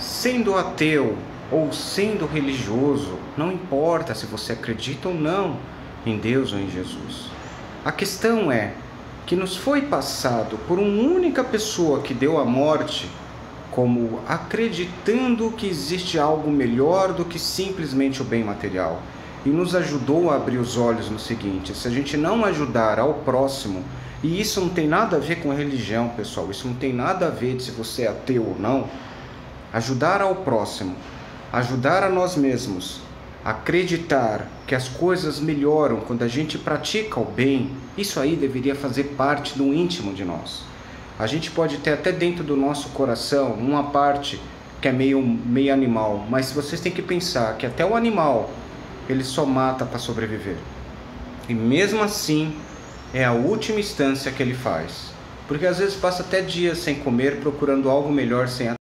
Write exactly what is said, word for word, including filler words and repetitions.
Sendo ateu ou sendo religioso, não importa se você acredita ou não em Deus ou em Jesus. A questão é que nos foi passado por uma única pessoa que deu a morte como acreditando que existe algo melhor do que simplesmente o bem material. E nos ajudou a abrir os olhos no seguinte: se a gente não ajudar ao próximo, e isso não tem nada a ver com religião, pessoal, isso não tem nada a ver de se você é ateu ou não, ajudar ao próximo, ajudar a nós mesmos, acreditar que as coisas melhoram quando a gente pratica o bem, isso aí deveria fazer parte do íntimo de nós. A gente pode ter até dentro do nosso coração uma parte que é meio, meio animal, mas vocês têm que pensar que até o animal, ele só mata para sobreviver. E mesmo assim, é a última instância que ele faz. Porque às vezes passa até dias sem comer, procurando algo melhor sem